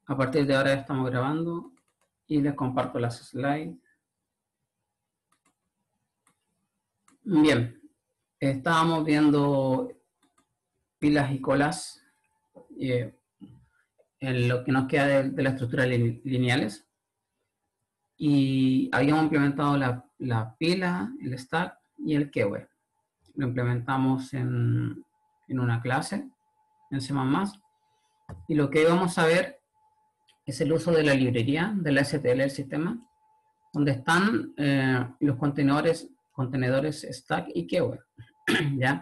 A partir de ahora estamos grabando y les comparto las slides. Bien, estábamos viendo pilas y colas en lo que nos queda de la estructura lineales. Y habíamos implementado la pila, el stack y el queue. Lo implementamos en una clase, en C++. Y lo que vamos a ver es el uso de la librería de la STL del sistema, donde están los contenedores stack y queue. ¿Ya?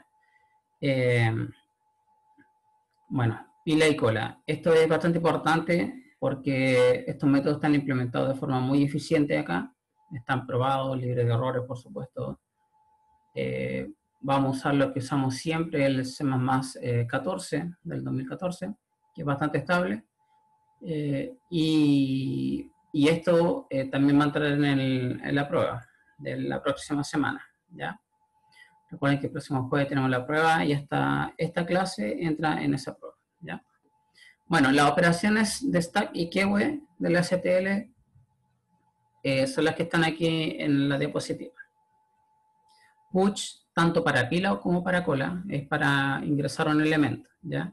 Bueno, pila y cola. Esto es bastante importante porque estos métodos están implementados de forma muy eficiente acá. Están probados, libres de errores, por supuesto. Vamos a usar lo que usamos siempre, el C++ 14 del 2014, que es bastante estable. Y esto también va a entrar en la prueba de la próxima semana, ¿ya? Recuerden que el próximo jueves tenemos la prueba y esta clase entra en esa prueba, ¿ya? Bueno, las operaciones de stack y queue de la STL son las que están aquí en la diapositiva. Push, tanto para pila como para cola, es para ingresar un elemento, ¿ya?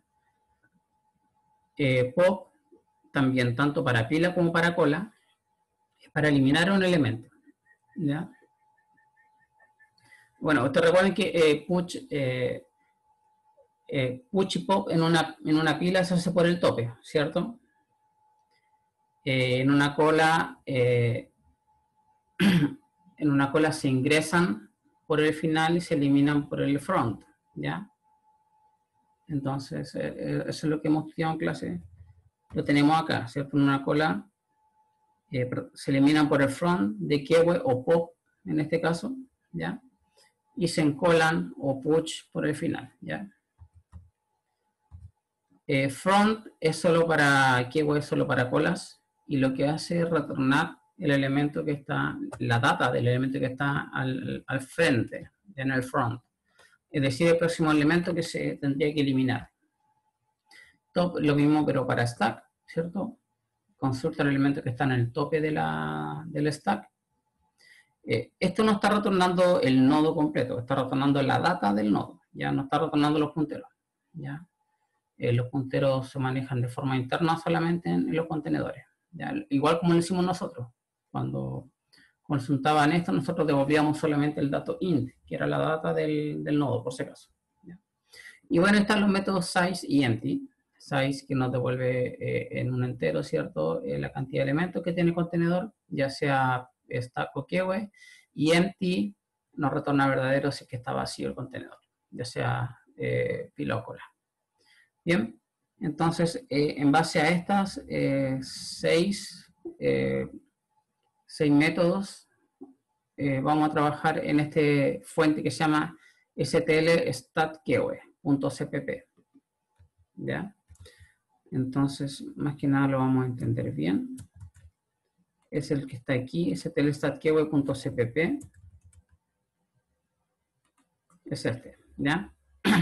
Pop, también tanto para pila como para cola, es para eliminar un elemento, ¿ya? Bueno, ustedes recuerden que push y pop en una pila se hace por el tope, ¿cierto? En una cola se ingresan por el final y se eliminan por el front, ¿ya? Entonces, eso es lo que hemos estudiado en clase. Lo tenemos acá, ¿cierto? En una cola se eliminan por el front de queue o pop, en este caso, ¿ya? Y se encolan o push por el final, ¿ya? Front es solo para queue, es solo para colas, y lo que hace es retornar el elemento que está, la data del elemento que está al frente, en el front. Es decir, el próximo elemento que se tendría que eliminar. Top, lo mismo, pero para stack, ¿cierto? Consulta el elemento que está en el tope del stack. Esto no está retornando el nodo completo, está retornando la data del nodo, ya no está retornando los punteros, ¿ya? Los punteros se manejan de forma interna solamente en los contenedores, ¿ya? Igual como lo hicimos nosotros. Cuando consultaban esto, nosotros devolvíamos solamente el dato int, que era la data del nodo, por si acaso, ¿ya? Y bueno, están los métodos size y empty. Size, que nos devuelve en un entero, ¿cierto? La cantidad de elementos que tiene el contenedor, ya sea stack o queue, y empty nos retorna verdadero si es que está vacío el contenedor, ya sea pila o cola. Bien, entonces en base a estas seis métodos vamos a trabajar en este fuente que se llama stl-stat-queue.cpp, ¿ya? Entonces, más que nada lo vamos a entender bien. Es el que está aquí, stl-stat-queue.cpp. Es este, ¿ya?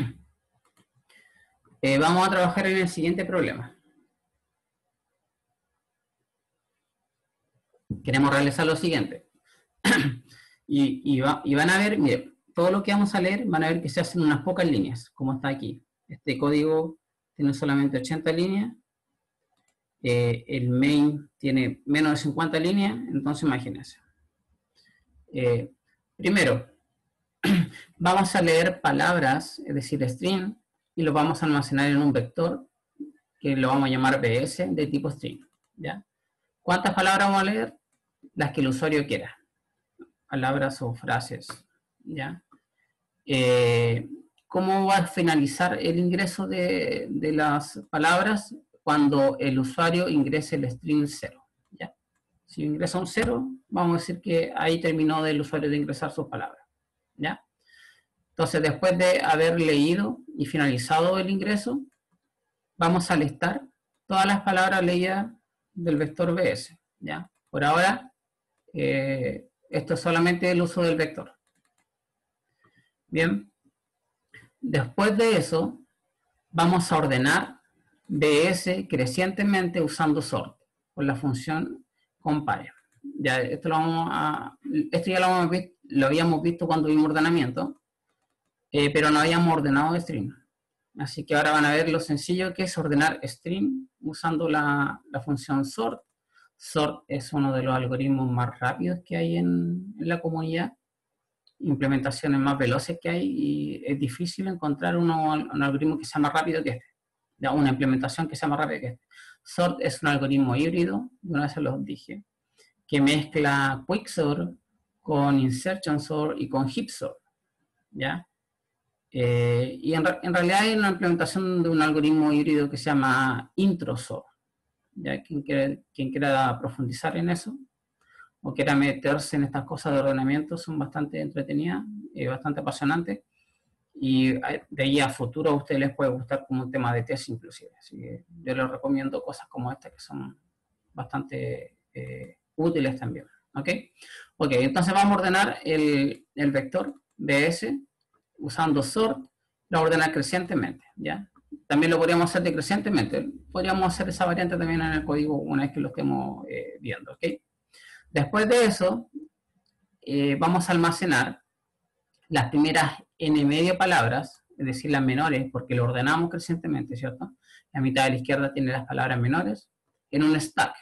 Vamos a trabajar en el siguiente problema. Queremos realizar lo siguiente. y van a ver, miren, todo lo que vamos a leer, van a ver que se hacen unas pocas líneas, como está aquí. Este código tiene solamente 80 líneas. El main tiene menos de 50 líneas, entonces imagínense. Primero, vamos a leer palabras, es decir, string, y lo vamos a almacenar en un vector que lo vamos a llamar bs de tipo string, ¿ya? ¿Cuántas palabras vamos a leer? Las que el usuario quiera. Palabras o frases, ¿ya? ¿Cómo va a finalizar el ingreso de las palabras? Cuando el usuario ingrese el string 0, ¿ya? Si ingresa un 0, vamos a decir que ahí terminó el usuario de ingresar sus palabras, ¿ya? Entonces, después de haber leído y finalizado el ingreso, vamos a listar todas las palabras leídas del vector bs, ¿ya? Por ahora, esto es solamente el uso del vector. Bien. Después de eso, vamos a ordenar BS crecientemente usando sort, con la función compare. Ya, esto ya lo habíamos visto cuando vimos ordenamiento, pero no habíamos ordenado string. Así que ahora van a ver lo sencillo que es ordenar string usando la función sort. Sort es uno de los algoritmos más rápidos que hay en la comunidad, implementaciones más veloces que hay, y es difícil encontrar un algoritmo que sea más rápido que este, ya, una implementación que sea más rápida que este. Sort es un algoritmo híbrido, una vez se los dije, que mezcla quicksort con insertion sort y con heap sort, ¿ya? Y en realidad hay una implementación de un algoritmo híbrido que se llama introsort, ¿ya? Quien quiera profundizar en eso o quiera meterse en estas cosas de ordenamiento son bastante entretenidas y bastante apasionantes, y de ahí a futuro a ustedes les puede gustar como un tema de tesis inclusive, así que yo les recomiendo cosas como esta que son bastante útiles también. ¿Ok? Ok, entonces vamos a ordenar el vector BS usando sort, lo ordena crecientemente, ¿ya? También lo podríamos hacer decrecientemente, podríamos hacer esa variante también en el código una vez que lo estemos viendo, ¿ok? Después de eso, vamos a almacenar las primeras n medio palabras, es decir, las menores, porque lo ordenamos crecientemente, ¿cierto? La mitad de la izquierda tiene las palabras menores, en un stack.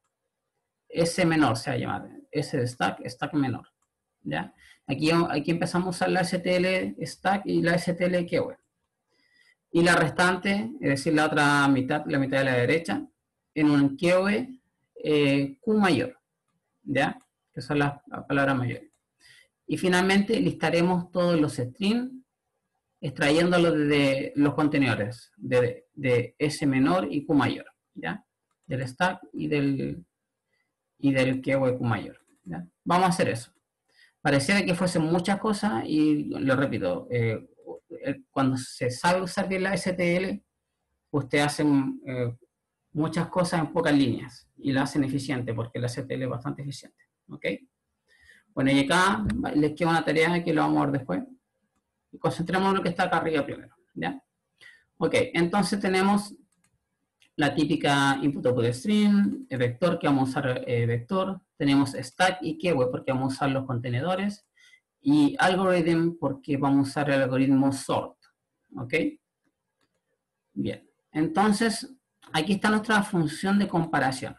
S menor se va a llamar, S de stack, stack menor, ¿ya? Aquí empezamos a usar la STL stack y la STL keyword. Y la restante, es decir, la otra mitad, la mitad de la derecha, en un keyword Q mayor, ¿ya? Que son las palabras mayores. Y finalmente listaremos todos los strings, extrayéndolos de los contenedores de S menor y Q mayor, ¿ya? Del stack y del keyword Q mayor, ¿ya? Vamos a hacer eso. Pareciera que fuesen muchas cosas y lo repito, cuando se sabe usar bien la STL, usted hace muchas cosas en pocas líneas y la hacen eficiente porque la STL es bastante eficiente. ¿Ok? Bueno, y acá les queda una tarea que lo vamos a ver después. Y concentremos en lo que está acá arriba primero, ¿ya? Ok, entonces tenemos la típica input-output string, el vector que vamos a usar vector, tenemos stack y keyword porque vamos a usar los contenedores, y algorithm porque vamos a usar el algoritmo sort, ¿ok? Bien, entonces aquí está nuestra función de comparación.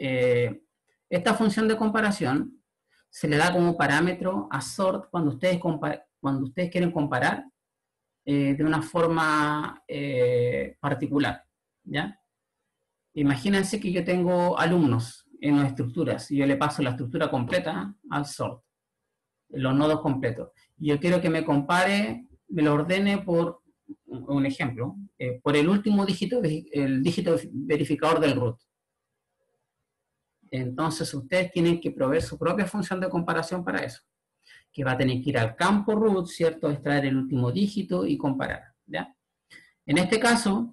Esta función de comparación se le da como parámetro a sort cuando ustedes quieren comparar de una forma particular, ¿ya? Imagínense que yo tengo alumnos en las estructuras y yo le paso la estructura completa al sort, los nodos completos. Y yo quiero que me compare, me lo ordene por un ejemplo, por el último dígito, el dígito verificador del root. Entonces ustedes tienen que proveer su propia función de comparación para eso, que va a tener que ir al campo root, ¿cierto? Extraer el último dígito y comparar, ¿ya? En este caso,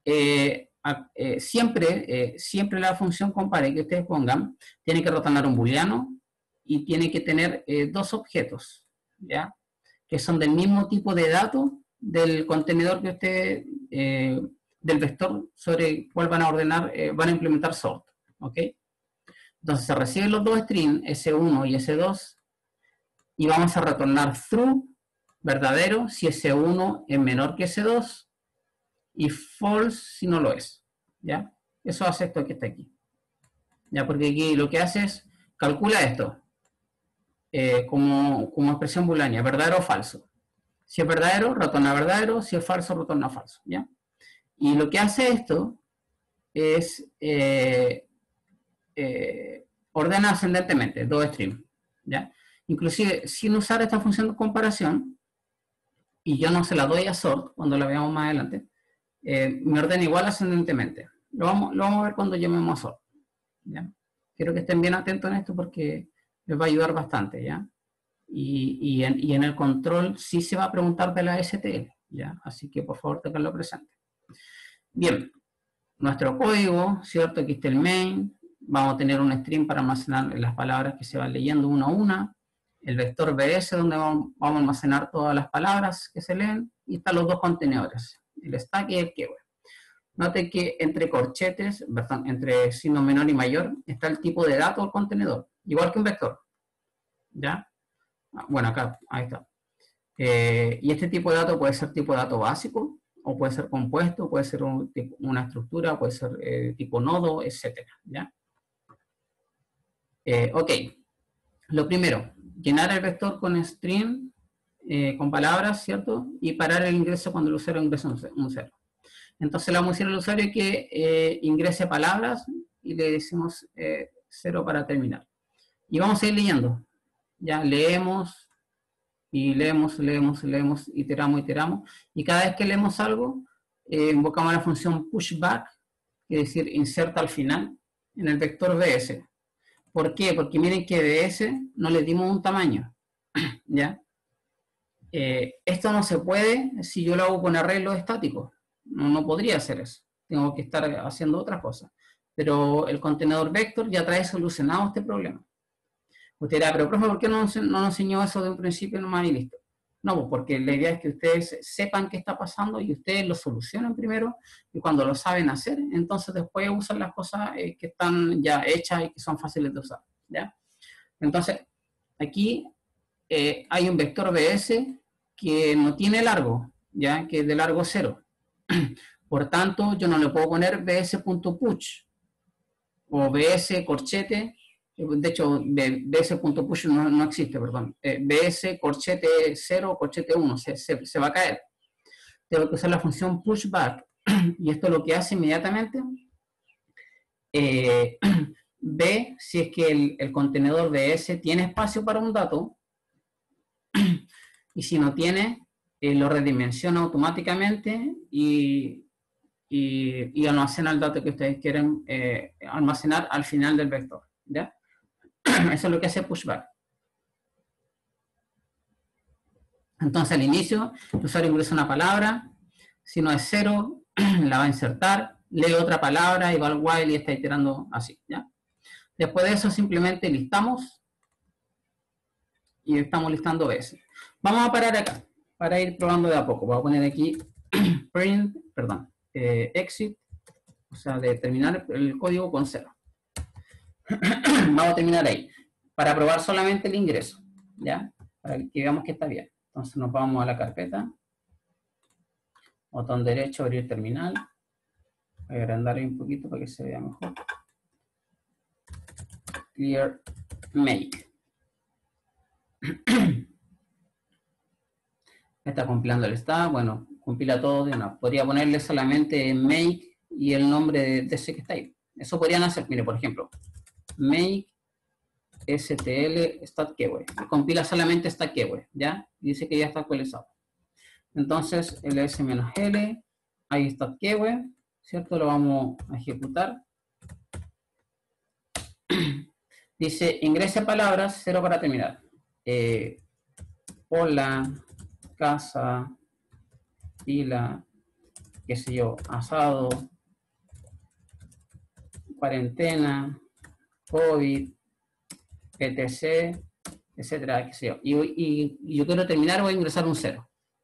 siempre la función compare que ustedes pongan tiene que retornar un booleano y tiene que tener dos objetos, ¿ya? Que son del mismo tipo de datos del contenedor que ustedes, del vector sobre el cual van a ordenar, van a implementar sort, ¿ok? Entonces se reciben los dos strings, S1 y S2, y vamos a retornar true, verdadero, si S1 es menor que S2, y false si no lo es, ¿ya? Eso hace esto que está aquí, ¿ya? Porque aquí lo que hace es, calcula esto, como expresión booleana, verdadero o falso. Si es verdadero, retorna verdadero, si es falso, retorna falso, ¿ya? Y lo que hace esto es, ordena ascendentemente, dos strings, ¿ya? Inclusive, sin usar esta función de comparación, y yo no se la doy a sort, cuando la veamos más adelante, me ordena igual ascendentemente. Lo vamos a ver cuando llamemos a sort, ¿ya? Quiero que estén bien atentos en esto porque les va a ayudar bastante, ¿ya? Y en el control sí se va a preguntar de la STL, ¿ya? Así que por favor tenganlo presente. Bien, nuestro código, ¿cierto? Aquí está el main, vamos a tener un string para almacenar las palabras que se van leyendo una a una, el vector BS donde vamos a almacenar todas las palabras que se leen, y están los dos contenedores, el stack y el keyword. Note que entre corchetes, perdón, entre signo menor y mayor, está el tipo de dato del contenedor, igual que un vector. ¿Ya? Bueno, acá, ahí está. Y este tipo de dato puede ser tipo de dato básico, o puede ser compuesto, puede ser una estructura, puede ser tipo nodo, etc. ¿Ya? Ok. Lo primero, llenar el vector con string, con palabras, ¿cierto? Y parar el ingreso cuando el usuario ingresa un cero. Entonces le vamos a decir al usuario que ingrese palabras y le decimos 0 para terminar. Y vamos a ir leyendo. Ya leemos y leemos, iteramos. Y cada vez que leemos algo, invocamos la función pushback, que es decir, inserta al final en el vector BS. ¿Por qué? Porque miren que BS no le dimos un tamaño. ¿Ya? Esto no se puede si yo lo hago con arreglos estáticos. No podría hacer eso. Tengo que estar haciendo otras cosas. Pero el contenedor vector ya trae solucionado este problema. Usted dirá, pero profe, ¿por qué no nos enseñó eso de un principio nomás y listo? No, pues porque la idea es que ustedes sepan qué está pasando y ustedes lo solucionen primero, y cuando lo saben hacer, entonces después usan las cosas que están ya hechas y que son fáciles de usar. ¿Ya? Entonces, aquí hay un vector BS que no tiene largo, ¿ya? Que es de largo 0. Por tanto, yo no le puedo poner bs.push o bs corchete. De hecho, bs.push no existe, perdón. Bs corchete 0 corchete 1 se va a caer. Tengo que usar la función pushback. Y esto lo que hace inmediatamente ve si es que el contenedor bs tiene espacio para un dato, y si no tiene, lo redimensiona automáticamente y almacena el dato que ustedes quieren almacenar al final del vector. ¿Ya? Eso es lo que hace pushback. Entonces al inicio, el usuario ingresa una palabra, si no es 0, la va a insertar, lee otra palabra y va al while y está iterando así. ¿Ya? Después de eso simplemente listamos y estamos listando veces. Vamos a parar acá para ir probando de a poco. Voy a poner aquí print, perdón, exit, o sea, de terminar el código con 0. Vamos a terminar ahí, para probar solamente el ingreso, ¿ya? Para que veamos que está bien. Entonces nos vamos a la carpeta, botón derecho, abrir terminal. Voy a agrandar ahí un poquito para que se vea mejor. Clear make. Está compilando el stack, bueno, compila todo de una. Podría ponerle solamente make y el nombre de ese que está ahí. Eso podrían hacer, mire, por ejemplo, make stl stat keyword. Compila solamente stat keyword, ¿ya? Dice que ya está actualizado. Entonces, ls-l, ahí está keyword, ¿cierto? Lo vamos a ejecutar. Dice, ingrese palabras, 0 para terminar. Hola, casa, pila, qué sé yo, asado, cuarentena, COVID, etc, etcétera, qué sé yo. Y yo quiero terminar, voy a ingresar un 0.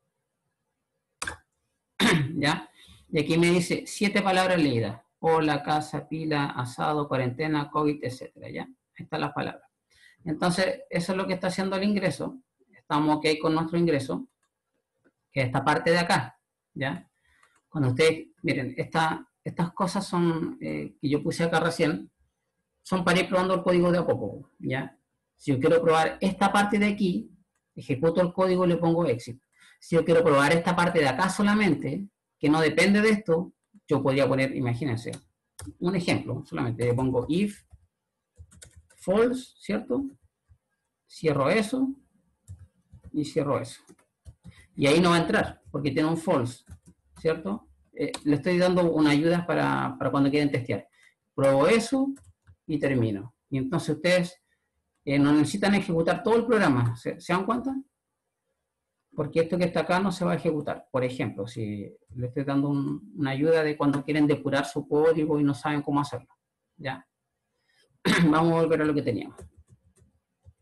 ¿Ya? Y aquí me dice 7 palabras leídas. Hola, casa, pila, asado, cuarentena, COVID, etcétera, ¿ya? Ahí están las palabras. Entonces, eso es lo que está haciendo el ingreso. Estamos ok con nuestro ingreso, que es esta parte de acá, ¿ya? Cuando ustedes, miren, estas cosas son, que yo puse acá recién, son para ir probando el código de a poco, ¿ya? Si yo quiero probar esta parte de aquí, ejecuto el código y le pongo exit. Si yo quiero probar esta parte de acá solamente, que no depende de esto, yo podría poner, imagínense, un ejemplo, solamente le pongo if false, ¿cierto? Cierro eso y cierro eso. Y ahí no va a entrar, porque tiene un false, ¿cierto? Le estoy dando una ayuda para cuando quieren testear. Pruebo eso y termino. Y entonces ustedes no necesitan ejecutar todo el programa. ¿Se dan cuenta? Porque esto que está acá no se va a ejecutar. Por ejemplo, si le estoy dando una ayuda de cuando quieren depurar su código y no saben cómo hacerlo. ¿Ya? Vamos a volver a lo que teníamos.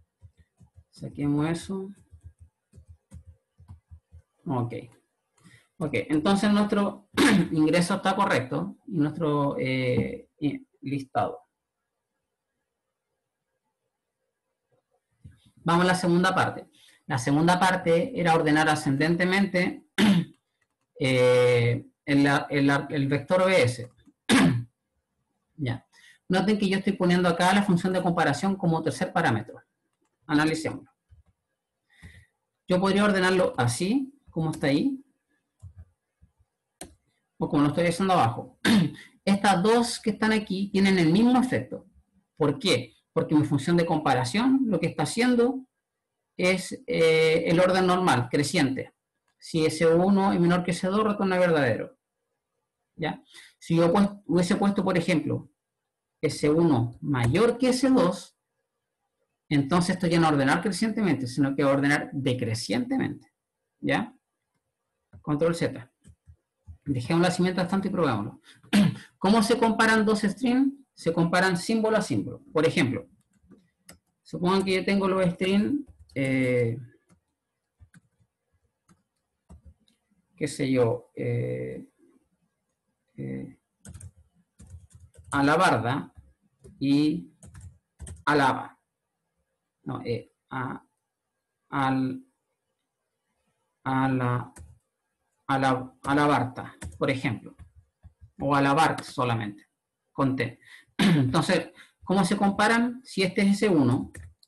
Saquemos eso. Ok. Ok, entonces nuestro ingreso está correcto y nuestro listado. Vamos a la segunda parte. La segunda parte era ordenar ascendentemente el vector OBS. Ya. Noten que yo estoy poniendo acá la función de comparación como tercer parámetro. Analicémoslo. Yo podría ordenarlo así, como está ahí, o como lo estoy haciendo abajo. Estas dos que están aquí tienen el mismo efecto. ¿Por qué? Porque mi función de comparación lo que está haciendo es el orden normal, creciente. Si S1 es menor que S2, retorna verdadero. ¿Ya? Si yo hubiese puesto, por ejemplo, S1 mayor que S2, entonces esto ya no ordenar crecientemente, sino que va a ordenar decrecientemente. ¿Ya? Control Z. Dejémoslo así mientras tanto y probémoslo. ¿Cómo se comparan dos strings? Se comparan símbolo a símbolo. Por ejemplo, supongan que yo tengo los strings, qué sé yo, alabarda y alaba. No, alabarta, por ejemplo. O alabart solamente, con T. Entonces, ¿cómo se comparan? Si este es S1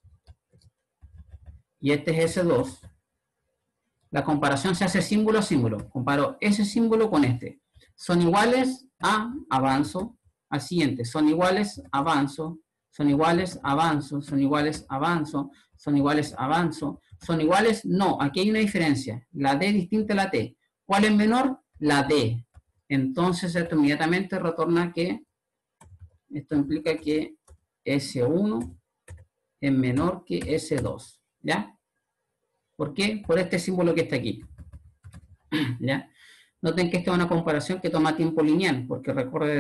y este es S2, la comparación se hace símbolo a símbolo. Comparo ese símbolo con este. Son iguales a avanzo al siguiente. Son iguales, avanzo. Son iguales, avanzo. Son iguales, avanzo. Son iguales, avanzo. Son iguales, no. Aquí hay una diferencia. La D distinta a la T. ¿Cuál es menor? La D. Entonces esto inmediatamente retorna que esto implica que S1 es menor que S2. ¿Ya? ¿Por qué? Por este símbolo que está aquí. ¿Ya? Noten que esta es una comparación que toma tiempo lineal, porque recorre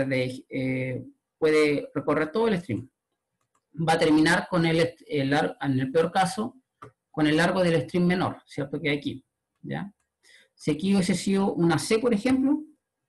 puede recorrer todo el stream. Va a terminar con en el peor caso, con el largo del stream menor, ¿cierto? Que hay aquí. ¿Ya? Si aquí hubiese sido una C, por ejemplo,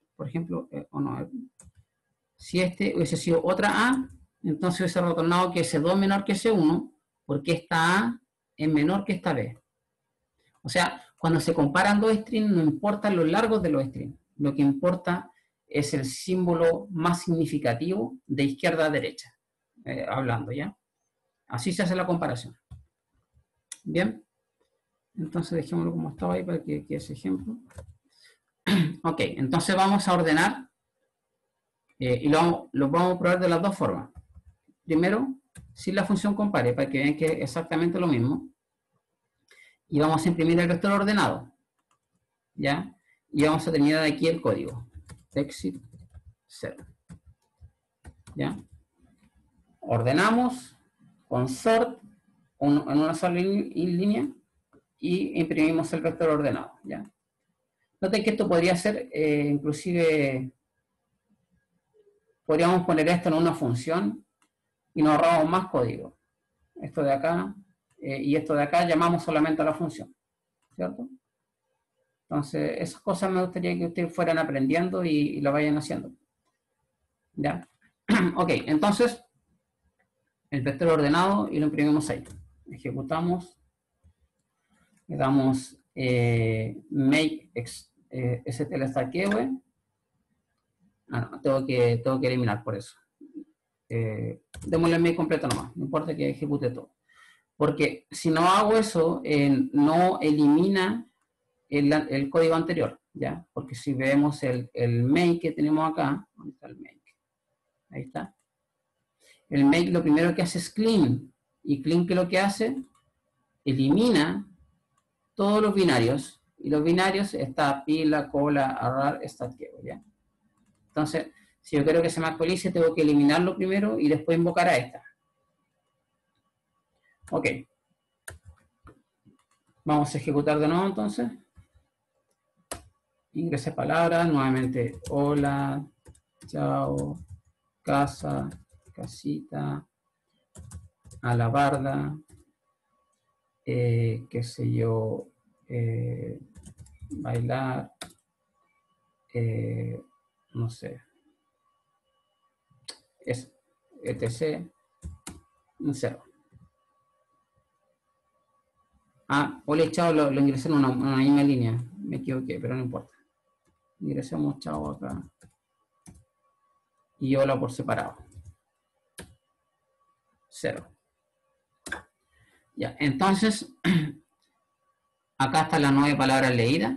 o no, si este hubiese sido otra A, entonces hubiese retornado que S2 es menor que S1, porque esta A es menor que esta B. O sea, cuando se comparan dos strings, no importan los largos de los strings. Lo que importa es el símbolo más significativo de izquierda a derecha, hablando, ¿ya? Así se hace la comparación. Bien, entonces dejémoslo como estaba ahí para que ese ejemplo. Ok, entonces vamos a ordenar y lo vamos a probar de las dos formas. Primero, sin la función compare, para que vean que es exactamente lo mismo. Y vamos a imprimir el vector ordenado. ¿Ya? Y vamos a terminar aquí el código. Exit 0. ¿Ya? Ordenamos con sort en una sola línea y imprimimos el vector ordenado. ¿Ya? Noten que esto podría ser, inclusive, podríamos poner esto en una función y nos ahorramos más código. Esto de acá y esto de acá llamamos solamente a la función. ¿Cierto? Entonces, esas cosas me gustaría que ustedes fueran aprendiendo y lo vayan haciendo. ¿Ya? Ok, entonces, el vector ordenado y lo imprimimos ahí. Ejecutamos, le damos make stl no, tengo que eliminar por eso. Démosle el make completo nomás, no importa que ejecute todo. Porque si no hago eso, no elimina el código anterior, ¿ya? Porque si vemos el make que tenemos acá, ¿dónde está el make? Ahí está. El make lo primero que hace es clean. ¿Y clean qué es lo que hace? Elimina todos los binarios. Y los binarios está pila, cola, arrar, statqueo, ¿ya? Entonces, si yo quiero que se me actualice, tengo que eliminarlo primero y después invocar a esta. Ok. Vamos a ejecutar de nuevo entonces. Ingrese palabras, nuevamente hola, chao, casa, casita, alabarda, qué sé yo, bailar, no sé, es etc, un 0. Ah, hola y chao, lo ingresé en una misma línea, me equivoqué, pero no importa. Ingresamos chao acá. Y hola por separado. 0. Ya, entonces, acá está la 9 palabras leídas.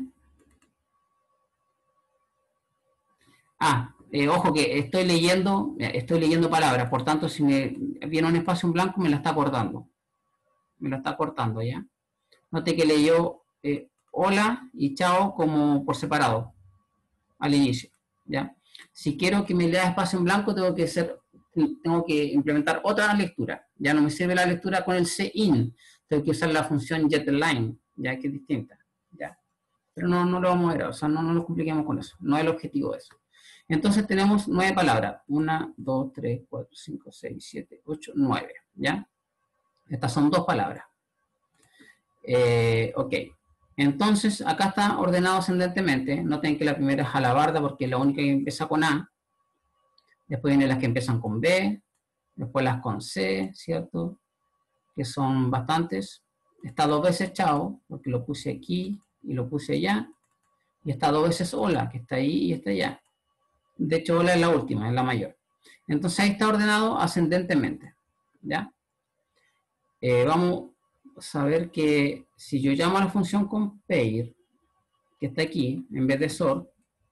Ojo que estoy leyendo palabras, por tanto, si me viene un espacio en blanco, me la está cortando. Me la está cortando, ¿ya? Note que leyó hola y chao como por separado al inicio, ¿ya? Si quiero que me lea espacio en blanco, tengo que implementar otra lectura. Ya no me sirve la lectura con el CIN, tengo que usar la función getLine, ya que es distinta, ¿ya? Pero no lo vamos a ver, o sea, no nos compliquemos con eso, no es el objetivo de eso. Entonces tenemos 9 palabras, 1, 2, 3, 4, 5, 6, 7, 8, 9, ¿ya? Estas son 2 palabras. Ok, entonces acá está ordenado ascendentemente. Noten que la primera es alabarda porque es la única que empieza con A. Después vienen las que empiezan con B. Después las con C, ¿cierto? Que son bastantes. Está 2 veces chao, porque lo puse aquí y lo puse allá. Y está 2 veces hola, que está ahí y está allá. De hecho, hola es la última, es la mayor. Entonces ahí está ordenado ascendentemente, ¿ya? Vamos a saber que si yo llamo a la función compare, que está aquí, en vez de sort,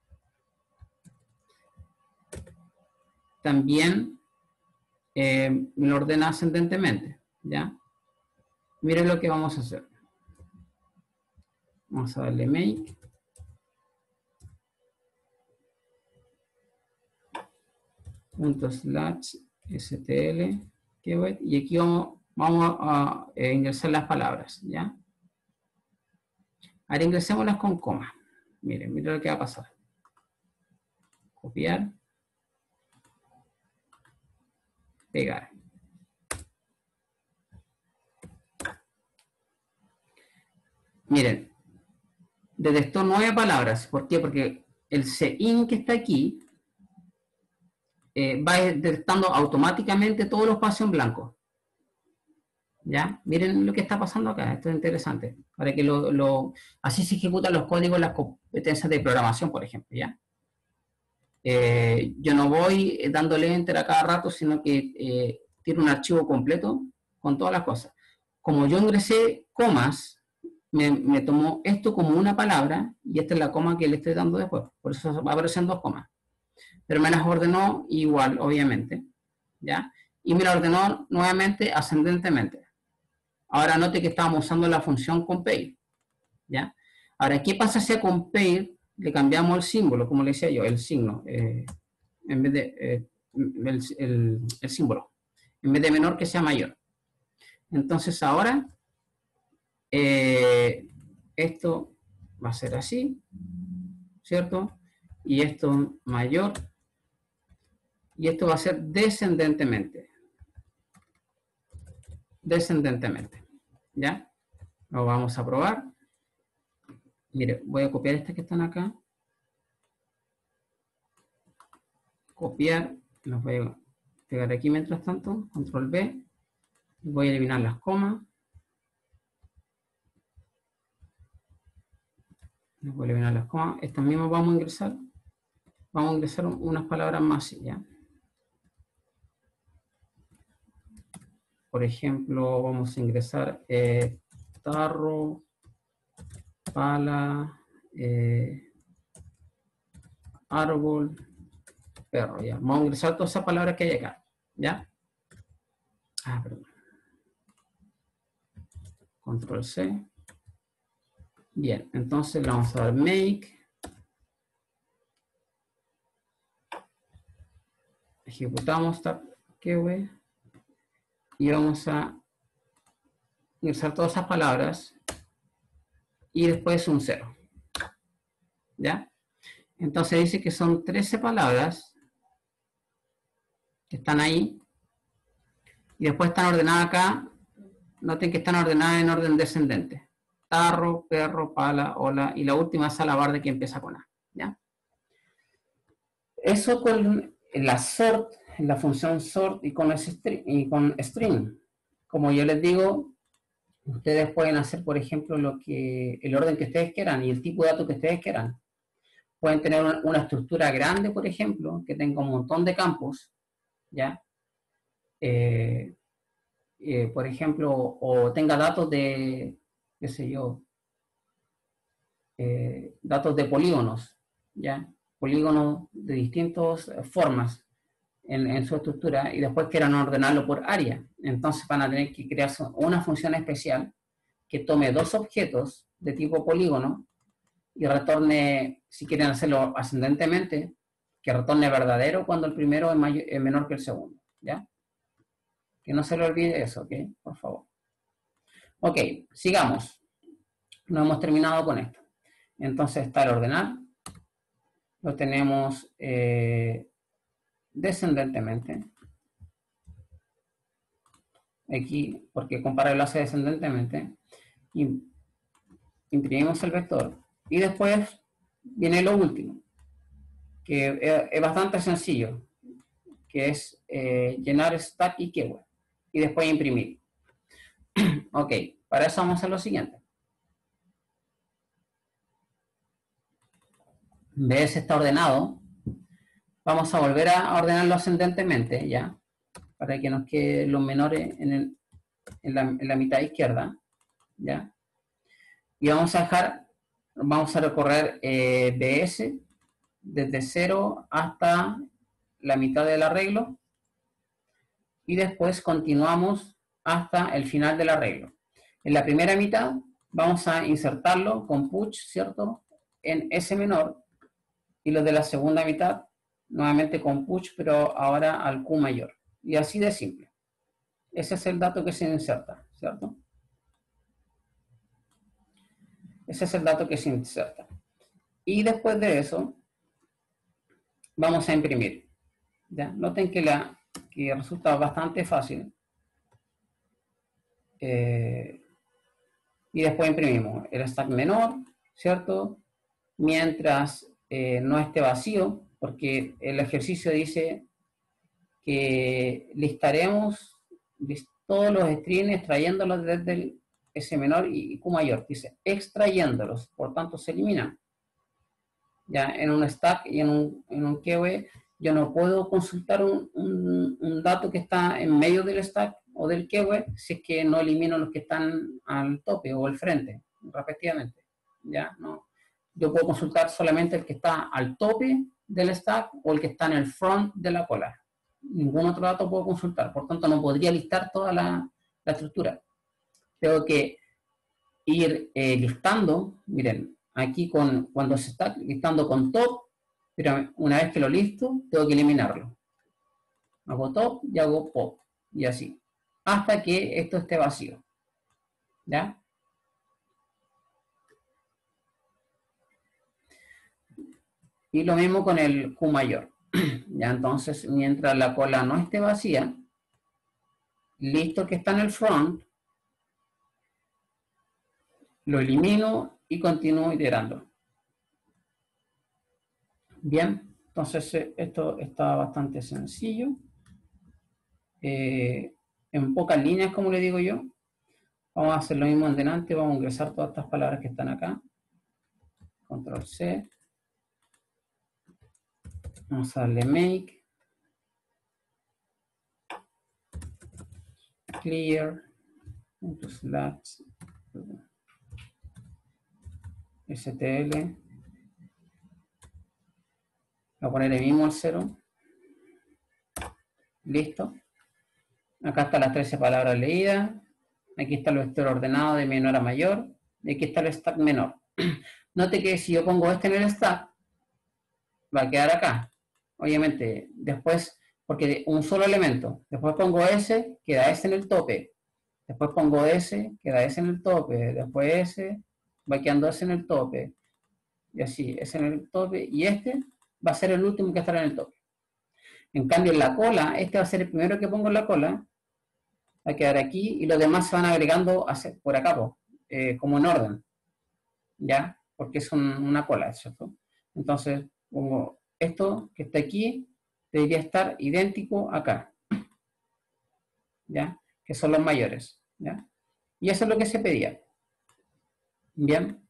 también me lo ordena ascendentemente, ¿ya? Miren lo que vamos a hacer. Vamos a darle make. ./stl keyword, y aquí vamos a ingresar las palabras, ¿ya? Ahora ingresémoslas con coma. Miren lo que va a pasar. Copiar. Pegar. Miren, detectó 9 palabras. ¿Por qué? Porque el CIN que está aquí va detectando automáticamente todos los espacios en blanco. ¿Ya? Miren lo que está pasando acá, esto es interesante. Para que así se ejecutan los códigos, las competencias de programación, por ejemplo, ¿ya? Yo no voy dándole enter a cada rato, sino que tiene un archivo completo con todas las cosas. Como yo ingresé comas, me tomó esto como una palabra y esta es la coma que le estoy dando después. Por eso aparecen 2 comas. Pero me las ordenó igual, obviamente, ¿ya? Y me las ordenó nuevamente ascendentemente. Ahora note que estábamos usando la función compare, ¿ya? Ahora, ¿qué pasa si a compare le cambiamos el símbolo, como le decía yo, el signo, en vez de el símbolo, en vez de menor que sea mayor? Entonces ahora, esto va a ser así, ¿cierto? Y esto mayor, y esto va a ser descendentemente. ¿Ya? Lo vamos a probar. Mire, voy a copiar estas que están acá. Copiar, los voy a pegar aquí mientras tanto, control B. Voy a eliminar las comas. Voy a eliminar las comas. Estas mismas vamos a ingresar. Vamos a ingresar unas palabras más, ¿ya? Por ejemplo, vamos a ingresar tarro, pala, árbol, perro, ¿ya? Vamos a ingresar todas esas palabras que hay acá, ¿ya? Perdón. Control C. Bien, entonces le vamos a dar make. Ejecutamos keyword y vamos a ingresar todas esas palabras y después un 0. ¿Ya? Entonces dice que son 13 palabras que están ahí y después están ordenadas acá. Noten que están ordenadas en orden descendente. Tarro, perro, pala, hola y la última es alabarde que empieza con A. ¿Ya? Eso con la sort, la función sort y con string. Como yo les digo, ustedes pueden hacer, por ejemplo, el orden que ustedes quieran y el tipo de datos que ustedes quieran. Pueden tener una estructura grande, por ejemplo, que tenga un montón de campos, ¿ya? Por ejemplo, o tenga datos de, qué sé yo, datos de polígonos, ¿ya? Polígonos de distintas formas en su estructura y después quieran ordenarlo por área. Entonces van a tener que crear una función especial que tome dos objetos de tipo polígono y retorne, si quieren hacerlo ascendentemente, que retorne verdadero cuando el primero es menor que el segundo, ¿ya? Que no se le olvide eso, ¿ok? Por favor. Ok, sigamos. No hemos terminado con esto. Entonces está el ordenar. Lo tenemos descendentemente. Aquí, porque compara lo hace descendentemente. Imprimimos el vector. Y después viene lo último, que es bastante sencillo, que es llenar stack y keyword. Y después imprimir. Ok, para eso vamos a hacer lo siguiente. BS está ordenado. Vamos a volver a ordenarlo ascendentemente, ¿ya? Para que nos queden los menores en la mitad izquierda, ¿ya? Y vamos a recorrer BS desde 0 hasta la mitad del arreglo y después continuamos hasta el final del arreglo. En la primera mitad vamos a insertarlo con push, ¿cierto? En S menor y los de la segunda mitad nuevamente con push, pero ahora al Q mayor. Y así de simple. Ese es el dato que se inserta, ¿cierto? Ese es el dato que se inserta. Y después de eso, vamos a imprimir. ¿Ya? Noten que resulta bastante fácil. Y después imprimimos el stack menor, ¿cierto? Mientras no esté vacío, porque el ejercicio dice que listaremos todos los strings extrayéndolos desde el S menor y Q mayor. Dice extrayéndolos, por tanto se eliminan. Ya en un stack y en un keyword yo no puedo consultar un dato que está en medio del stack o del keyword si es que no elimino los que están al tope o al frente, respectivamente. Ya no, yo puedo consultar solamente el que está al tope del stack o el que está en el front de la cola. Ningún otro dato puedo consultar, por tanto no podría listar toda la estructura. Tengo que ir listando, miren, aquí cuando se está listando con top, pero una vez que lo listo, tengo que eliminarlo. Hago top y hago pop, y así, hasta que esto esté vacío. ¿Ya? Y lo mismo con el Q mayor. Ya, entonces, mientras la cola no esté vacía, listo que está en el front, lo elimino y continúo iterando. Bien, entonces esto está bastante sencillo. En pocas líneas, como le digo yo. Vamos a hacer lo mismo en delante, vamos a ingresar todas estas palabras que están acá. Control C. Vamos a darle make. Clear. Slash. STL. Voy a poner el mismo al 0. Listo. Acá están las 13 palabras leídas. Aquí está el vector ordenado de menor a mayor. Y aquí está el stack menor. Note que si yo pongo este en el stack, va a quedar acá. Obviamente, después, porque un solo elemento. Después pongo S, queda S en el tope. Después pongo S, queda S en el tope. Después S, va quedando S en el tope. Y así, S en el tope. Y este va a ser el último que estará en el tope. En cambio, en la cola, este va a ser el primero que pongo en la cola. Va a quedar aquí y los demás se van agregando por acá, como en orden. ¿Ya? Porque es una cola, ¿cierto? Entonces pongo esto que está aquí debería estar idéntico acá, ¿ya? Que son los mayores, ¿ya? Y eso es lo que se pedía. Bien.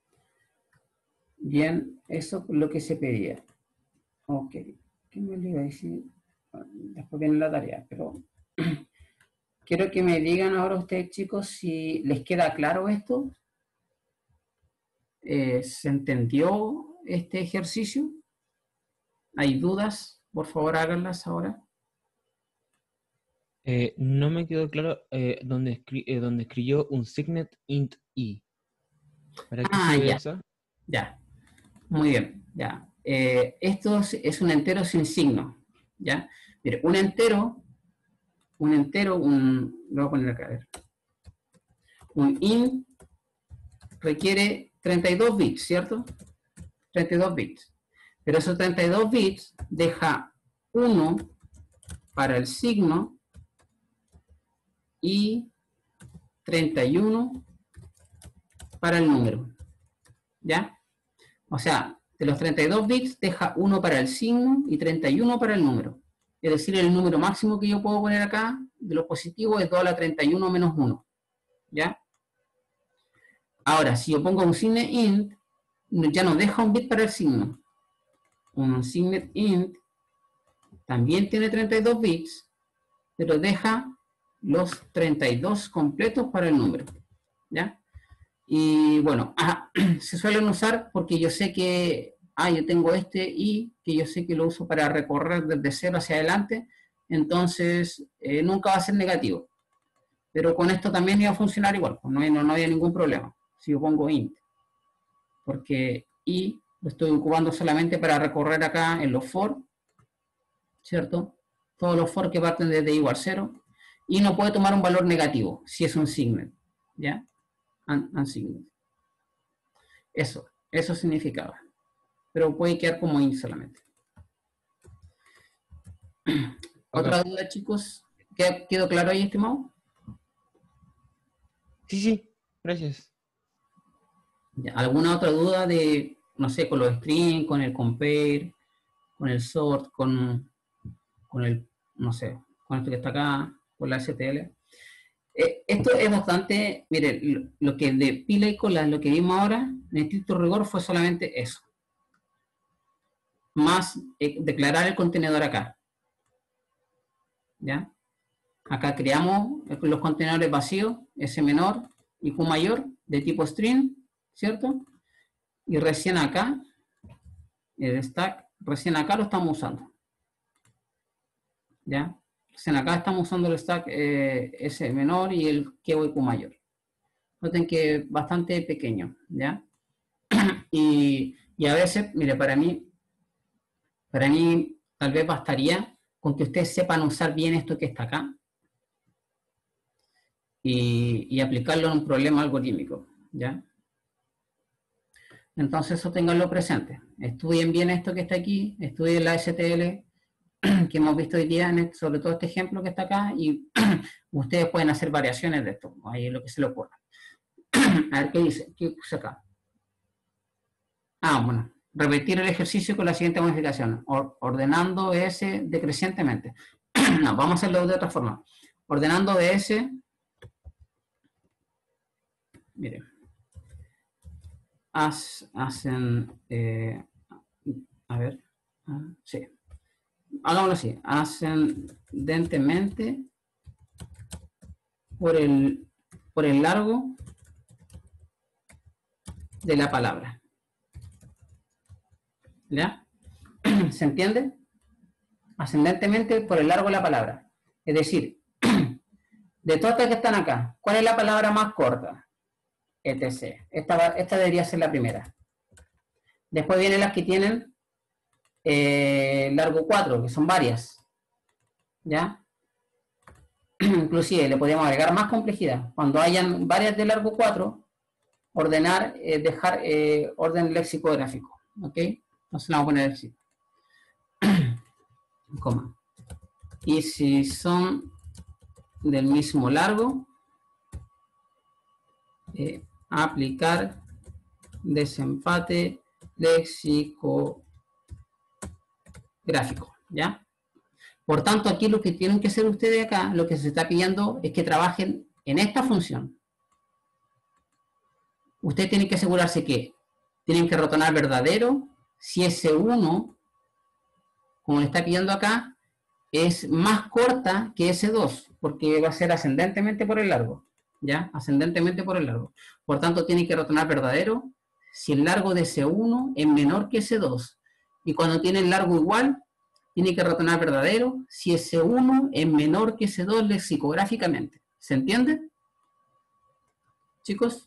Bien, eso es lo que se pedía. Ok. ¿Qué me le iba a decir? Después viene la tarea, pero quiero que me digan ahora ustedes, chicos, si les queda claro esto. ¿Se entendió este ejercicio? ¿Hay dudas? Por favor, háganlas ahora. No me quedó claro donde escribió un signet int i. ¿Para qué Ah, sirve ya, eso? ya. Muy bien, ya. Esto es un entero sin signo, ¿ya? Mire, lo voy a poner acá, a ver. Un int requiere 32 bits, ¿cierto? 32 bits. Pero esos 32 bits deja 1 para el signo y 31 para el número, ¿ya? O sea, de los 32 bits deja 1 para el signo y 31 para el número. Es decir, el número máximo que yo puedo poner acá de los positivos es 2 a la 31 menos 1, ¿ya? Ahora, si yo pongo un signet int, ya no deja un bit para el signo. Un signet int también tiene 32 bits, pero deja los 32 completos para el número, ¿ya? Y bueno, se suelen usar porque yo sé que, yo tengo este y que yo sé que lo uso para recorrer desde 0 hacia adelante, entonces nunca va a ser negativo. Pero con esto también iba a funcionar igual, pues no había ningún problema si yo pongo int, porque y lo estoy ocupando solamente para recorrer acá en los for, ¿cierto? Todos los for que parten desde igual 0, y no puede tomar un valor negativo si es un signet, ¿ya? Unsignet. Eso significaba. Pero puede quedar como int solamente. Ok. ¿Otra duda, chicos? ¿Quedó claro ahí, estimado? Sí, sí, gracias. ¿Alguna otra duda de, no sé, con los strings, con el compare, con el sort, con el, no sé, con esto que está acá, con la STL? Esto es bastante, mire, lo que de pila y cola, lo que vimos ahora, en estricto rigor fue solamente eso. Más declarar el contenedor acá. ¿Ya? Acá creamos los contenedores vacíos, S menor y Q mayor, de tipo string, ¿cierto? Y recién acá, el stack, recién acá lo estamos usando. ¿Ya? Recién acá estamos usando el stack S menor y el Q mayor. Noten que es bastante pequeño, ¿ya? Y a veces, mire, para mí tal vez bastaría con que ustedes sepan usar bien esto que está acá y aplicarlo en un problema algorítmico, ¿ya? Entonces eso tenganlo presente. Estudien bien esto que está aquí, estudien la STL que hemos visto hoy día, sobre todo este ejemplo que está acá, y ustedes pueden hacer variaciones de esto, ahí es lo que se le ocurra. A ver qué dice, qué puse acá. Bueno, repetir el ejercicio con la siguiente modificación, ordenando S decrecientemente. No, vamos a hacerlo de otra forma. Ordenando de S, miren, hacen, a ver, sí, hagámoslo así, ascendentemente por el largo de la palabra. ¿Ya? ¿Se entiende? Ascendentemente por el largo de la palabra. Es decir, de todas estas que están acá, ¿cuál es la palabra más corta? Etc. Esta debería ser la primera. Después vienen las que tienen largo 4, que son varias. ¿Ya? Inclusive le podríamos agregar más complejidad. Cuando hayan varias de largo 4, ordenar, dejar orden lexicográfico. ¿Ok? Entonces le vamos a poner así. Coma. Y si son del mismo largo, aplicar desempate lexicográfico. gráfico, ¿ya? Por tanto, aquí lo que tienen que hacer ustedes acá, lo que se está pidiendo es que trabajen en esta función. Ustedes tienen que asegurarse que tienen que retornar verdadero si S1, como le está pidiendo acá, es más corta que S2, porque va a ser ascendentemente por el largo, ¿ya? Ascendentemente por el largo. Por tanto, tiene que retornar verdadero si el largo de S1 es menor que S2. Y cuando tiene el largo igual, tiene que retornar verdadero si S1 es menor que S2 lexicográficamente. ¿Se entiende? Chicos.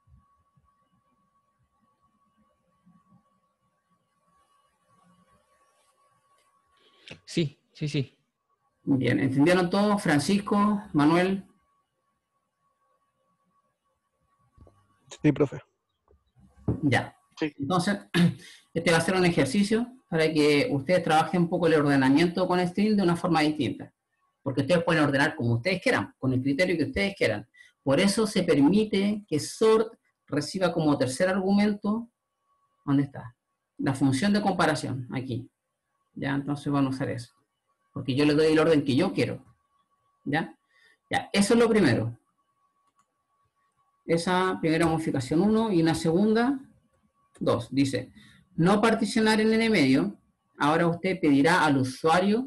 Sí, sí, sí. Bien, ¿entendieron todo? Francisco, Manuel. Sí, profe. Ya. Sí. Entonces, este va a ser un ejercicio para que ustedes trabajen un poco el ordenamiento con string de una forma distinta. Porque ustedes pueden ordenar como ustedes quieran, con el criterio que ustedes quieran. Por eso se permite que sort reciba como tercer argumento, ¿dónde está? La función de comparación, aquí. ¿Ya? Entonces van a usar eso. Porque yo le doy el orden que yo quiero. ¿Ya? Ya, eso es lo primero. Esa primera modificación 1 y una segunda 2. Dice, no particionar en n medio. Ahora usted pedirá al usuario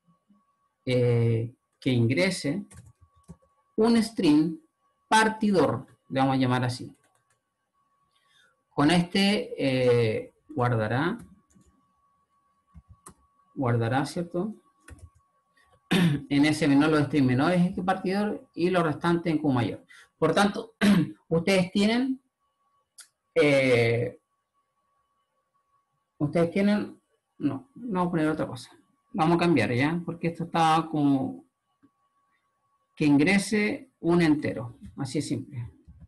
que ingrese un string partidor, le vamos a llamar así. Con este guardará, ¿cierto? En S menor los strings menores que partidor y los restantes en Q mayor. Por tanto, ustedes tienen no, vamos a poner otra cosa. Vamos a cambiar ya, porque esto está como que ingrese un entero, así es simple.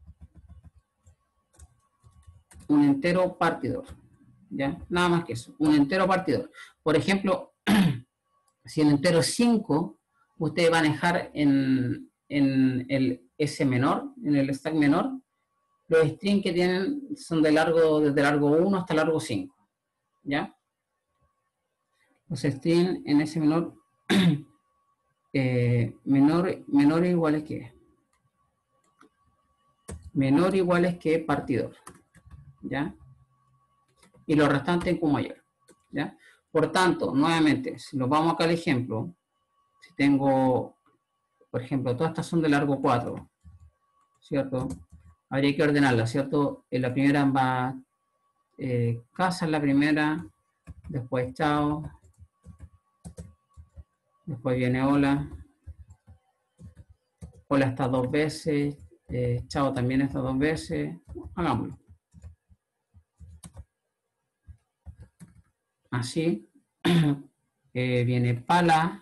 Un entero partidor, ¿ya? Nada más que eso, un entero partidor. Por ejemplo, si el entero es 5, ustedes van a dejar en el S menor, en el stack menor, los strings que tienen son de largo, desde largo 1 hasta largo 5, ¿ya? Los strings en S menor, menor iguales que menor iguales que partidor, ¿ya? Y los restantes en Q mayor, ¿ya? Por tanto, nuevamente, si nos vamos acá al ejemplo, si tengo, por ejemplo, todas estas son de largo 4, ¿cierto? Habría que ordenarlas, ¿cierto? En la primera va casa en la primera, después chao, después viene hola, hola está 2 veces, chao también está 2 veces, hagámoslo. Así, viene pala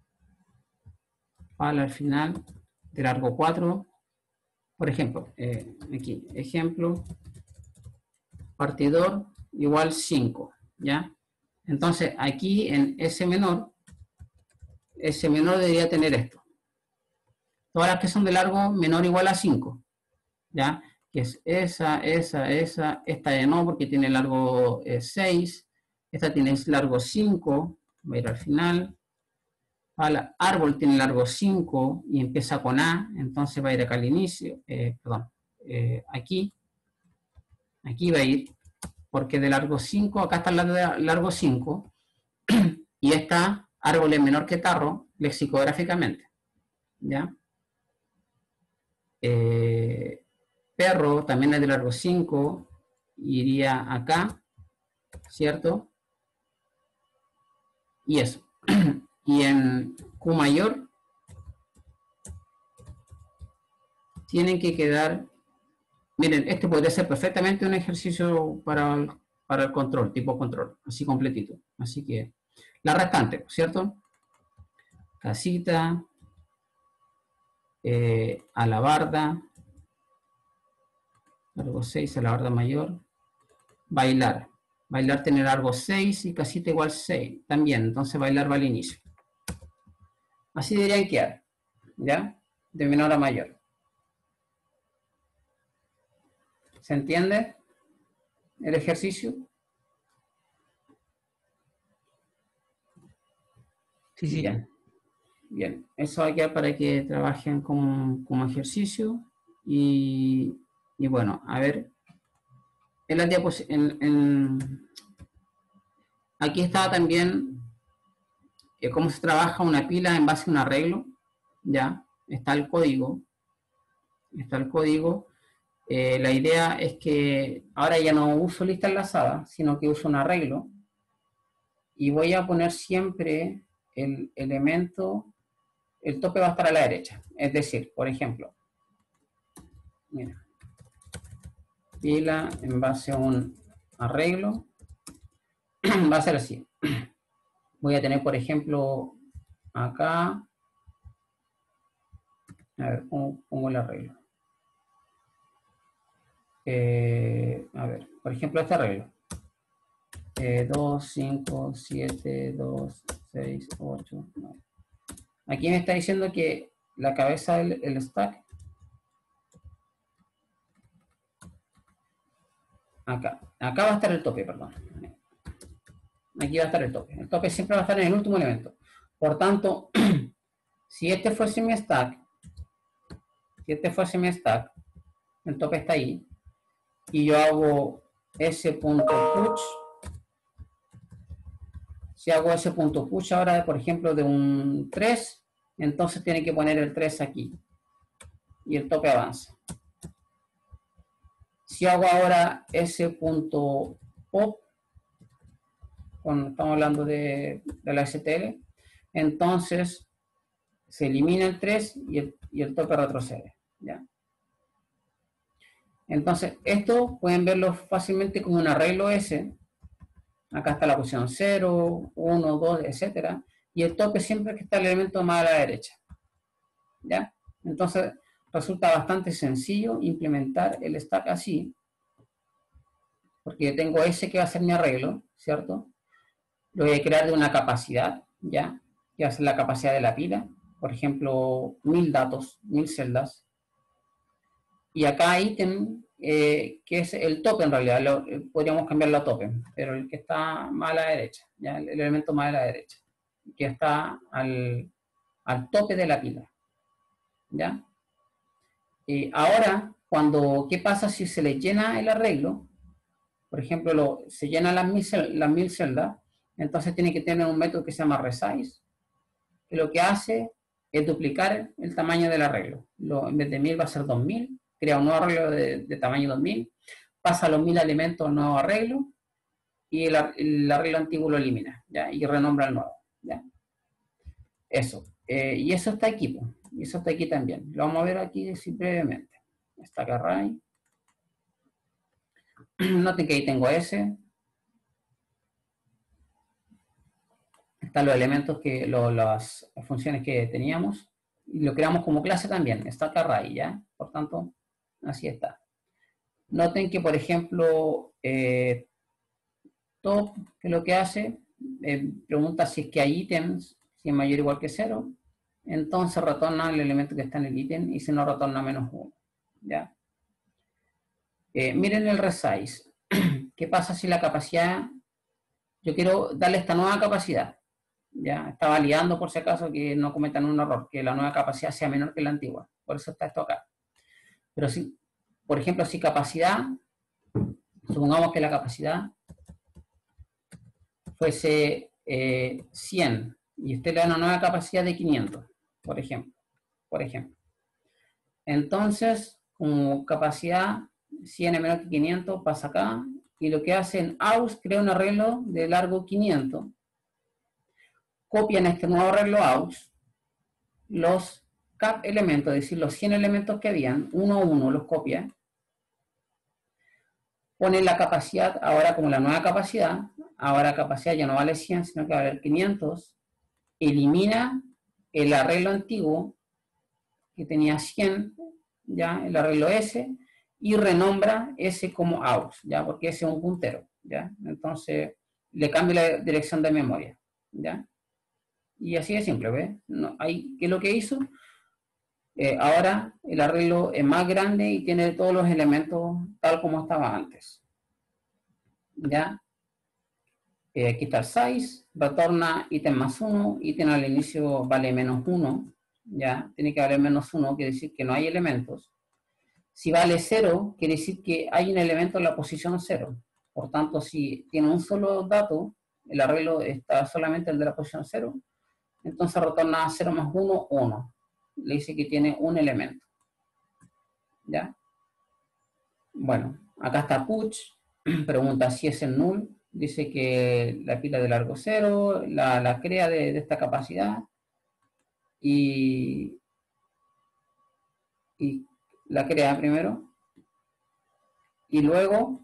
al final, de largo 4, por ejemplo, aquí, ejemplo, partidor igual 5, ¿ya? Entonces, aquí en S menor debería tener esto. Todas las que son de largo menor igual a 5, ¿ya? Que es esta ya no, porque tiene largo 6, esta tiene largo 5, va a ir al final. Al árbol tiene largo 5 y empieza con A, entonces va a ir acá al inicio, aquí va a ir, porque de largo 5, acá está el largo 5, y esta árbol es menor que tarro, lexicográficamente, ¿ya? Perro también es de largo 5, iría acá, ¿cierto? Y eso. Y en Q mayor tienen que quedar. Miren, este podría ser perfectamente un ejercicio para el control, tipo control, así completito. Así que la restante, ¿cierto? Casita, alabarda, largo 6, alabarda mayor, bailar. Bailar tiene largo 6 y casita igual 6 también, entonces bailar va al inicio. Así deberían quedar, ¿ya? De menor a mayor. ¿Se entiende el ejercicio? Sí, sí. Bien. Bien, eso va a quedar para que trabajen como ejercicio. Y bueno, a ver, en la aquí está también cómo se trabaja una pila en base a un arreglo. Ya, está el código. Está el código. La idea es que ahora ya no uso lista enlazada, sino que uso un arreglo. Y voy a poner siempre el elemento, el tope va a estar a la derecha. Es decir, por ejemplo, mira, pila en base a un arreglo, va a ser así. Voy a tener, por ejemplo, acá, a ver, ¿cómo pongo el arreglo? A ver, por ejemplo, este arreglo. 2, 5, 7, 2, 6, 8, 9. Aquí me está diciendo que la cabeza del stack, acá va a estar el tope, perdón. Aquí va a estar el tope. El tope siempre va a estar en el último elemento. Por tanto, si este fuese mi stack, el tope está ahí, y yo hago s.push. Si hago s.push ahora, por ejemplo, de un 3, entonces tiene que poner el 3 aquí. Y el tope avanza. Si hago ahora s.pop, cuando estamos hablando de la STL, entonces se elimina el 3 y el tope retrocede. ¿Ya? Entonces, esto pueden verlo fácilmente como un arreglo S. Acá está la posición 0, 1, 2, etc. Y el tope siempre que está el elemento más a la derecha. ¿Ya? Entonces, resulta bastante sencillo implementar el stack así. Porque yo tengo S que va a ser mi arreglo, ¿cierto? Lo voy a crear de una capacidad, ¿ya? Que va a ser la capacidad de la pila. Por ejemplo, 1000 datos, 1000 celdas. Y acá ítem, que es el tope en realidad, podríamos cambiarlo a tope, pero el que está más a la derecha, ¿ya? El elemento más a la derecha, que está al tope de la pila, ¿ya? Y ahora, ¿qué pasa si se le llena el arreglo? Por ejemplo, se llenan las 1000 celdas, entonces tiene que tener un método que se llama resize, que lo que hace es duplicar el tamaño del arreglo. En vez de 1000 va a ser 2000, crea un nuevo arreglo de tamaño 2000, pasa los 1000 elementos al nuevo arreglo y el arreglo antiguo lo elimina, ¿ya? Y renombra el nuevo, ¿ya? Eso. Y eso está aquí, y eso está aquí también. Lo vamos a ver aquí brevemente. Stack array. Noten que ahí tengo S. Están los elementos, las funciones que teníamos. Y lo creamos como clase también, stack array, ¿ya? Por tanto, así está. Noten que, por ejemplo, top, que lo que hace, pregunta si es que hay ítems, si es mayor o igual que 0. Entonces retorna el elemento que está en el ítem y si no retorna menos 1. ¿Ya? Miren el resize. ¿Qué pasa si la capacidad, yo quiero darle esta nueva capacidad? ¿Ya? Está validando por si acaso que no cometan un error, que la nueva capacidad sea menor que la antigua. Por eso está esto acá. Pero si, por ejemplo, si capacidad, supongamos que la capacidad fuese 100 y usted le da una nueva capacidad de 500, por ejemplo. Entonces, como capacidad 100 es menor que 500, pasa acá, y lo que hace en AUS, crea un arreglo de largo 500, copia en este nuevo arreglo AUS los cap elementos, es decir, los 100 elementos que habían, uno a uno los copia, pone la capacidad ahora como la nueva capacidad, ahora capacidad ya no vale 100, sino que va a valer 500, elimina el arreglo antiguo que tenía 100, ya, el arreglo S, y renombra S como AUX, ya, porque ese es un puntero, ya, entonces le cambia la dirección de memoria, ya, y así de simple, ¿ves? No, ¿qué es lo que hizo? Ahora el arreglo es más grande y tiene todos los elementos tal como estaba antes, ya. Aquí está el size, retorna ítem más 1, ítem al inicio vale menos 1, ya, tiene que valer menos 1, quiere decir que no hay elementos. Si vale 0, quiere decir que hay un elemento en la posición 0. Por tanto, si tiene un solo dato, el arreglo está solamente el de la posición 0, entonces retorna 0 más 1, 1. Le dice que tiene un elemento. ¿Ya? Bueno, acá está push, pregunta si es el null, dice que la pila de largo 0, la crea de esta capacidad y la crea primero y luego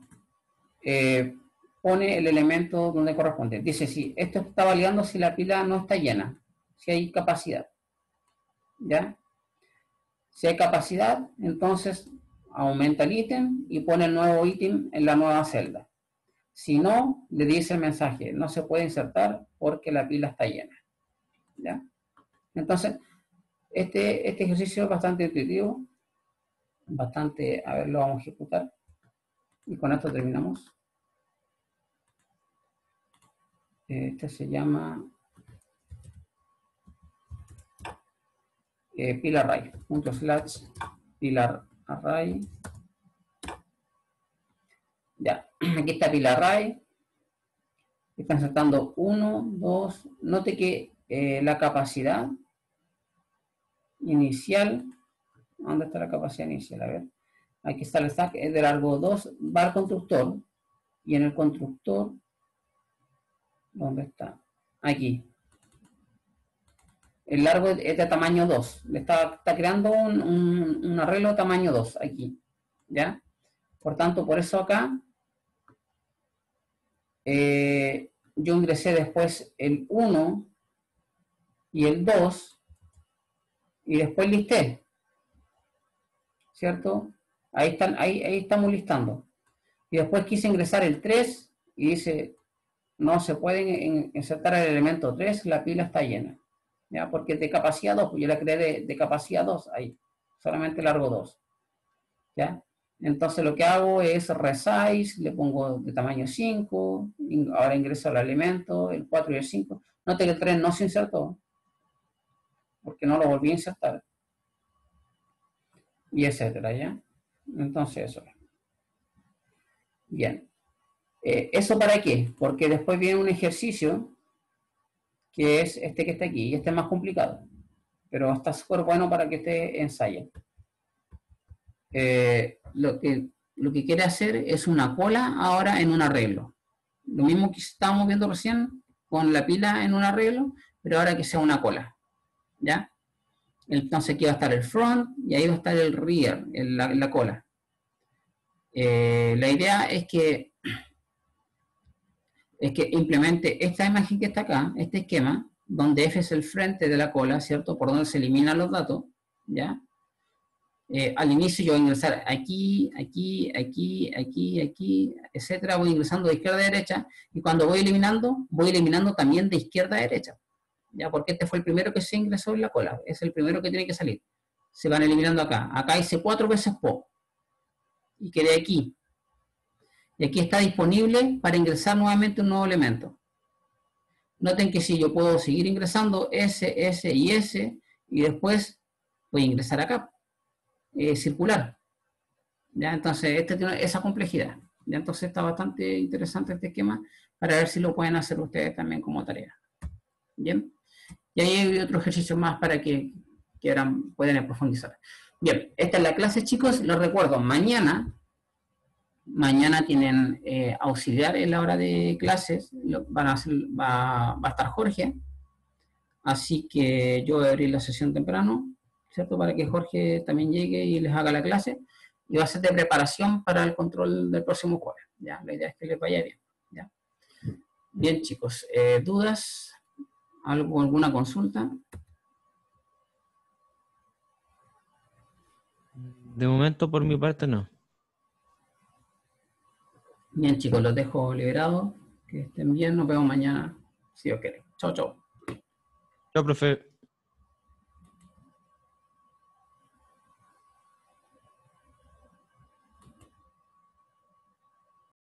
pone el elemento donde corresponde. Dice, si esto está validando si la pila no está llena, si hay capacidad. ¿Ya? Si hay capacidad, entonces aumenta el ítem y pone el nuevo ítem en la nueva celda. Si no, le dice el mensaje, no se puede insertar porque la pila está llena. ¿Ya? Entonces, este ejercicio es bastante intuitivo, bastante, a ver, lo vamos a ejecutar. Y con esto terminamos. Este se llama pilar array, ./pilar array. Ya, aquí está pilar array. Están saltando 1, 2. Note que la capacidad inicial, ¿dónde está la capacidad inicial? A ver, aquí está el stack, es de largo 2, va al constructor, y en el constructor, ¿dónde está? Aquí. El largo es de tamaño 2, le está creando un arreglo de tamaño 2 aquí, ¿ya? Por tanto, por eso acá, yo ingresé después el 1 y el 2, y después listé, ¿cierto? Ahí estamos listando. Y después quise ingresar el 3 y dice, no se puede insertar el elemento 3, la pila está llena. ¿Ya? Porque es de capacidad 2, pues yo la creé de capacidad 2 ahí, solamente largo 2. ¿Ya? Entonces lo que hago es resize, le pongo de tamaño 5, ahora ingreso al elemento, el 4 y el 5. Note que el 3 no se insertó, porque no lo volví a insertar. Y etcétera, ¿ya? Entonces eso. Bien. ¿Eso para qué? Porque después viene un ejercicio que es este que está aquí, y este es más complicado, pero está súper bueno para que usted ensaye. Lo que quiere hacer es una cola ahora en un arreglo. Lo mismo que estábamos viendo recién con la pila en un arreglo, pero ahora que sea una cola. ¿Ya? Entonces aquí va a estar el front y ahí va a estar el rear, la cola. La idea es que implemente esta imagen que está acá, este esquema, donde F es el frente de la cola, ¿cierto? Por donde se eliminan los datos, ¿ya? Al inicio yo voy a ingresar aquí, aquí, aquí, aquí, aquí, etcétera, voy ingresando de izquierda a derecha, y cuando voy eliminando también de izquierda a derecha, ¿ya? Porque este fue el primero que se ingresó en la cola, es el primero que tiene que salir. Se van eliminando acá. Acá hice 4 veces PO, y quedé aquí. Y aquí está disponible para ingresar nuevamente un nuevo elemento. Noten que si yo puedo seguir ingresando S, S y S, y después voy a ingresar acá, circular. ¿Ya? Entonces, este tiene esa complejidad. ¿Ya? Entonces, está bastante interesante este esquema para ver si lo pueden hacer ustedes también como tarea. Bien. Y ahí hay otro ejercicio más para que puedan profundizar. Bien, esta es la clase, chicos. Les recuerdo, mañana tienen auxiliar en la hora de clases, va a estar Jorge, así que yo voy a abrir la sesión temprano, ¿cierto? Para que Jorge también llegue y les haga la clase, y va a ser de preparación para el control del próximo jueves, ¿ya? La idea es que les vaya bien, ¿ya? Bien, chicos, ¿dudas? ¿Alguna consulta? De momento, por mi parte, no. Bien, chicos, los dejo liberados. Que estén bien. Nos vemos mañana, si Dios quiere. Chao, chao. Chao, profe.